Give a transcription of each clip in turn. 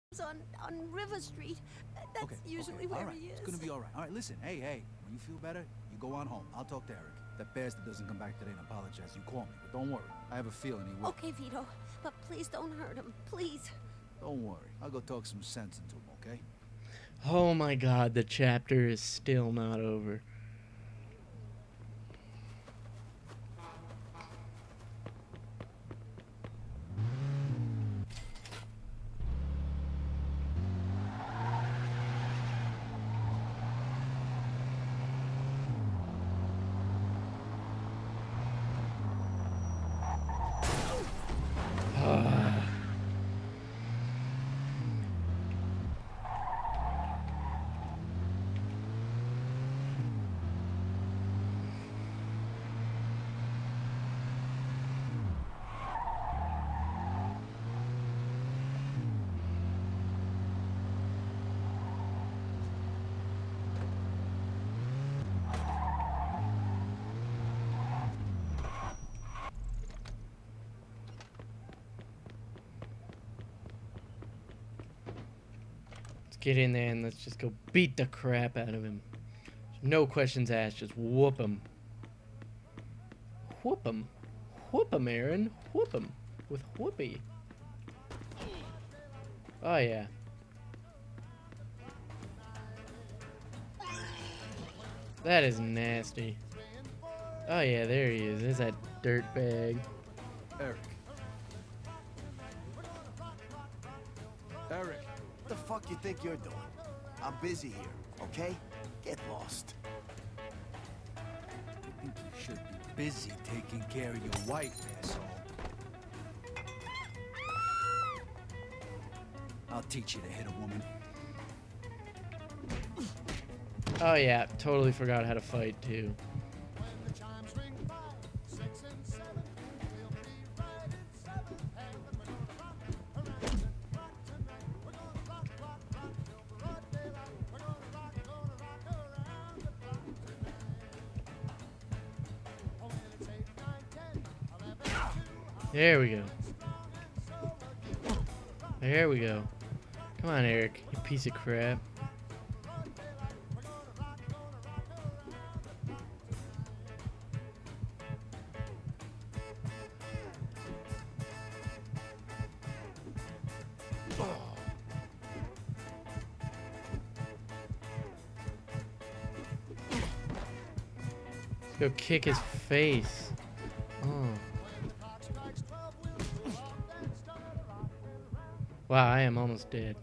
on River Street. That's Okay, usually okay, where all right. he is. It's gonna be all right. All right, listen. Hey, when you feel better, you go on home. I'll talk to Eric. That bastard doesn't come back today and apologize. You call me, but don't worry. I have a feeling he will. Okay, Vito, but please don't hurt him, please. Don't worry. I'll go talk some sense into him, okay? Oh my god, the chapter is still not over. Get in there and let's just go beat the crap out of him. No questions asked, just whoop him. Whoop him. Whoop him, Aaron. Whoop him. With whoopee. Oh, yeah. That is nasty. Oh, yeah, there he is. There's that dirt bag. Eric. Eric. What the fuck you think you're doing? I'm busy here, okay? Get lost. I think you should be busy taking care of your wife, asshole. I'll teach you to hit a woman. Oh, yeah. Totally forgot how to fight, too. There we go. There we go. Come on, Eric, you piece of crap. Let's go kick his face. Oh. Wow, I am almost dead.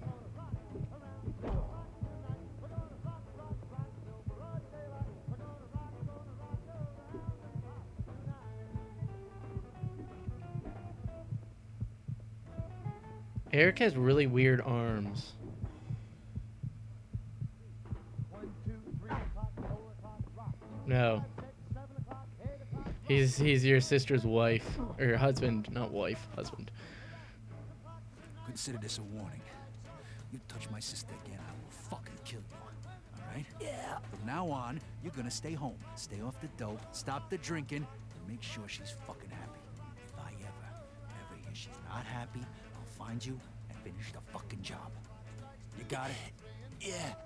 Eric has really weird arms. No. He's your sister's wife. Or husband, not wife, husband. Consider this a warning. You touch my sister again, I will fucking kill you. Alright? Yeah. From now on, you're gonna stay home. Stay off the dope, stop the drinking, and make sure she's fucking happy. If I ever hear she's not happy, I'll find you and finish the fucking job. You got it? Yeah.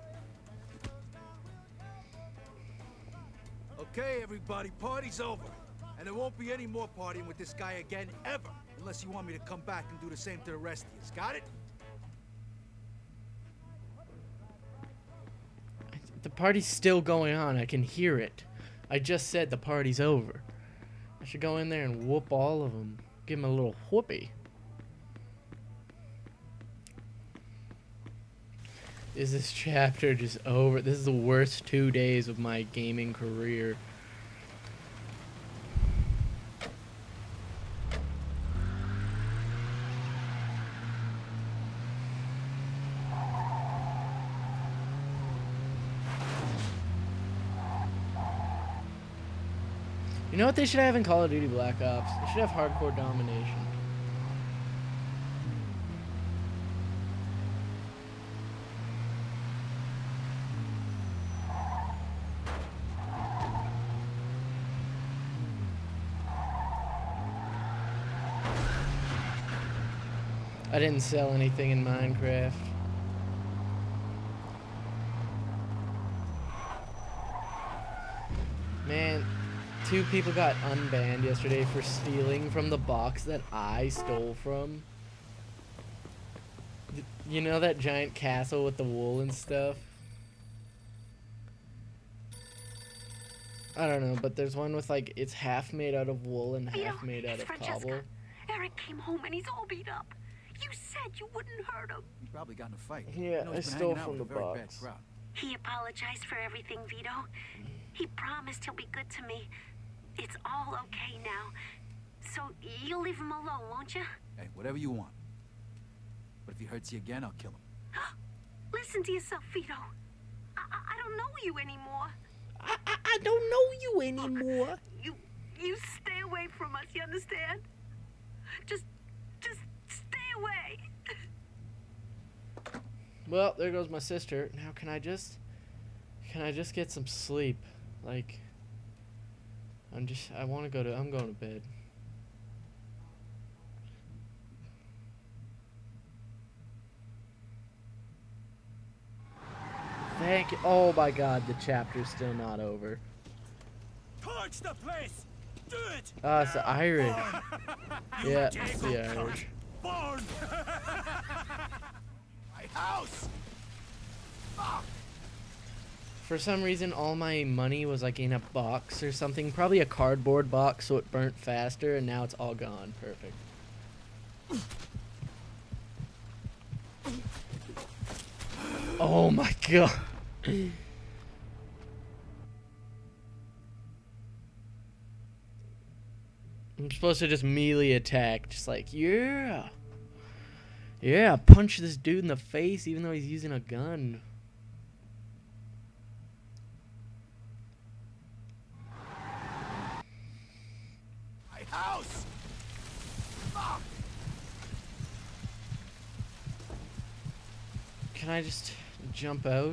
Okay, everybody, party's over. And there won't be any more partying with this guy again, ever. Unless you want me to come back and do the same to the rest of you. Got it? The party's still going on. I can hear it. I just said the party's over. I should go in there and whoop all of them. Give them a little whoopee. Is this chapter just over? This is the worst 2 days of my gaming career. You know what they should have in Call of Duty Black Ops? They should have hardcore domination. I didn't sell anything in Minecraft. Man, 2 people got unbanned yesterday for stealing from the box that I stole from. You know that giant castle with the wool and stuff? I don't know, but there's one with like, it's half made out of wool and half made out of cobble. Eric came home and he's all beat up. You said you wouldn't hurt him. He probably got in a fight. Yeah, You know, I he's been stole hanging out from with the a very bad box. crowd. He apologized for everything, Vito. He promised he'll be good to me. It's all okay now. So you'll leave him alone, won't you? Hey, whatever you want. But if he hurts you again, I'll kill him. Listen to yourself, Vito. I don't know you anymore. I don't know you anymore. You stay away from us, you understand? Just stay away. Well, there goes my sister. Now can I just get some sleep? Like, I'm going to bed. Thank you. Oh my god, the chapter's still not over. Torch the place! Do it! It's the Irish. Yeah, it's the Irish. Born! My house! Fuck! For some reason, all my money was like in a box or something. Probably a cardboard box, so it burnt faster, and now it's all gone. Perfect. Oh my god. I'm supposed to just melee attack, just like, yeah. Yeah, punch this dude in the face even though he's using a gun. My house! Fuck! Can I just jump out?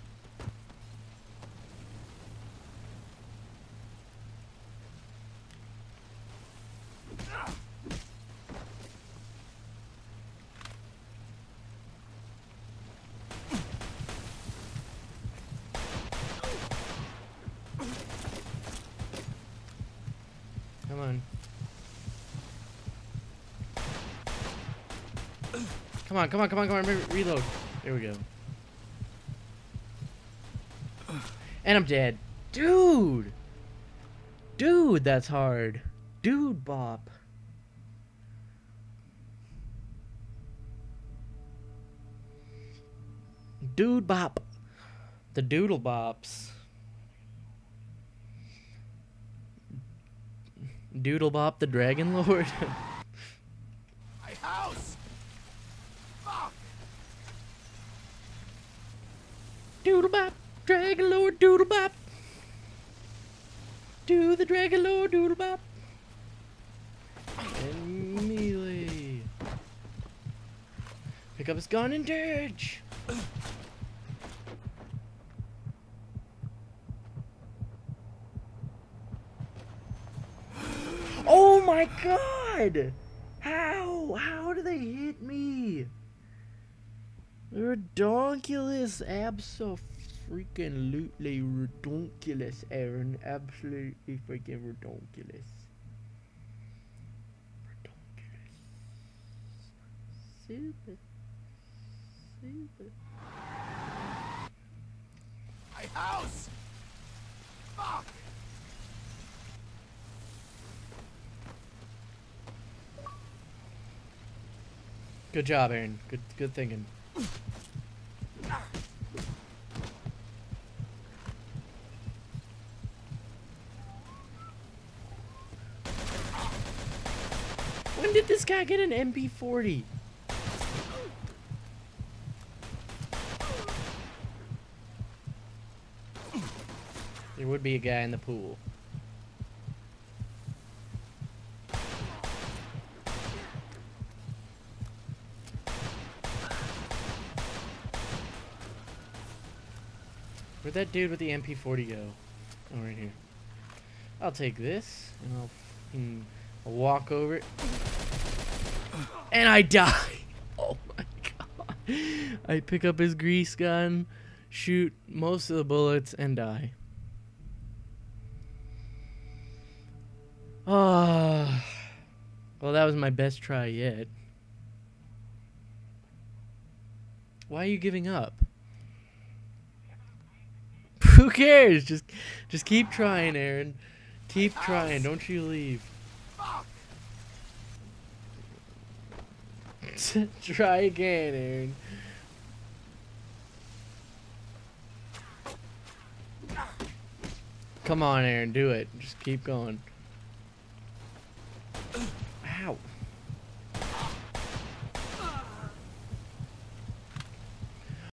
Come on. Come on, come on, come on, come on, reload. There we go. And I'm dead. Dude! Dude, that's hard. Dude bop. Dude bop. The doodle bops. Doodle bop the Dragon Lord. My house! Fuck! Doodle bop, Dragon Lord, doodle bop. Do the Dragon Lord, doodle bop. And melee. Pick up his gun and dodge. Oh my god! How do they hit me? Redonkulous, abso-freaking-lutely redonkulous, Aaron. Absolutely freaking redonkulous. Redonkulous. Super. Super. My house! Fuck! Good job, Aaron. Good thinking. When did this guy get an MP40? There would be a guy in the pool. Where'd that dude with the MP40 go? Oh, right here. I'll take this, and I'll walk over it. And I die! Oh my god. I pick up his grease gun, shoot most of the bullets, and die. Ah. Well, that was my best try yet. Why are you giving up? Who cares? Just keep trying, Aaron. Keep trying. Don't you leave. Try again, Aaron. Come on, Aaron. Do it. Just keep going.